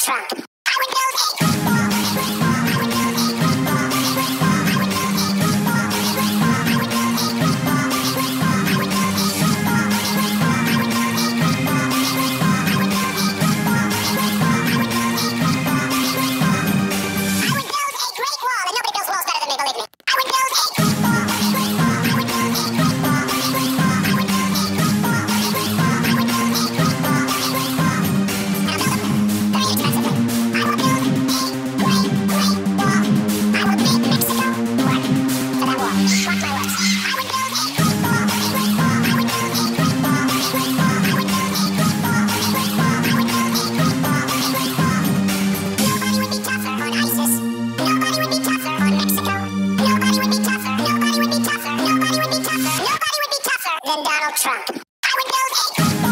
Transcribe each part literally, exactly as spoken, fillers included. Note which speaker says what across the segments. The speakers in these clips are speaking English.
Speaker 1: Trump. I would build a Donald Trump. I would build a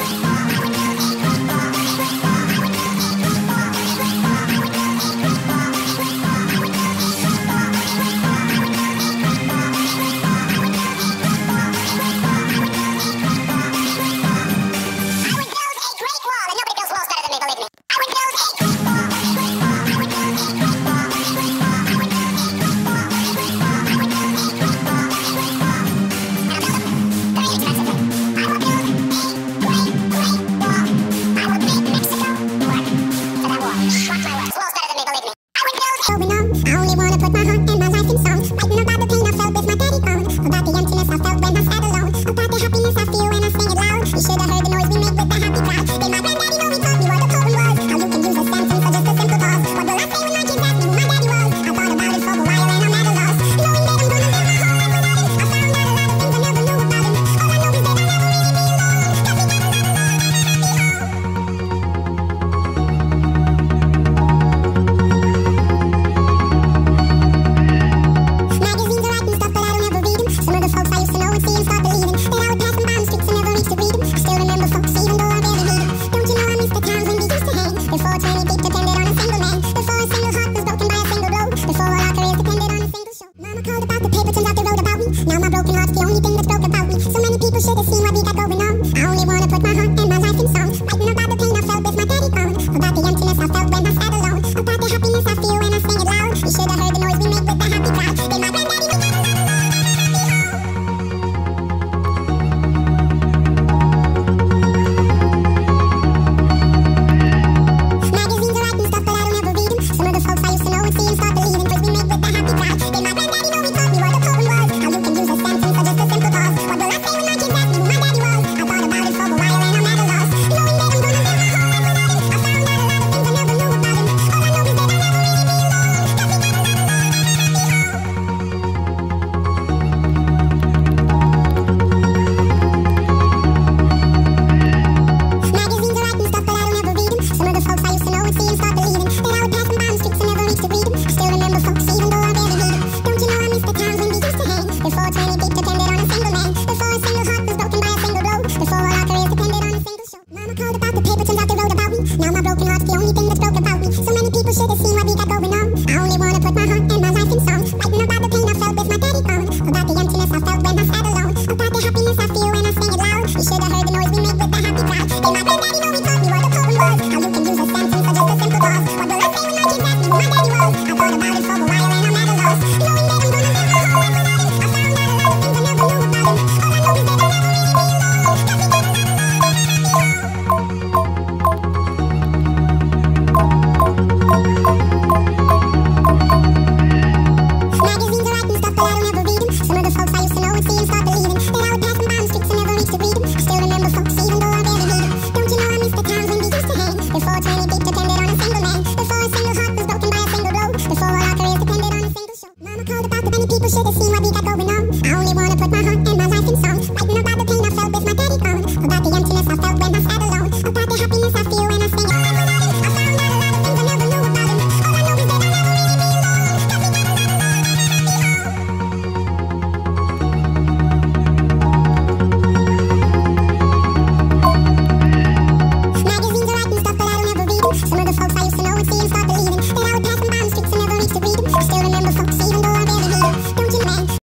Speaker 1: going on. I only wanna put my heart and my life in song. Writing about the pain I felt with my daddy gone. About the emptiness I felt when I sat alone. About the happiness I feel when I sing it loud. You should have heard the noise we make with the happy crowd. Did my granddaddy know he taught me what a poem was? How you can use a sentence for just a simple pause. What will I say when my kids ask me who my daddy was? I thought about it for a while and I'm at a loss. Knowing that I'm gonna live my whole life without him. I found out a lot of things I never knew about him. All I know is that I never really belong. Cause he got a lot of love Now my broken heart's the only thing that's broke about me. So many people should have seen what we got going on. I only wanna put my heart and my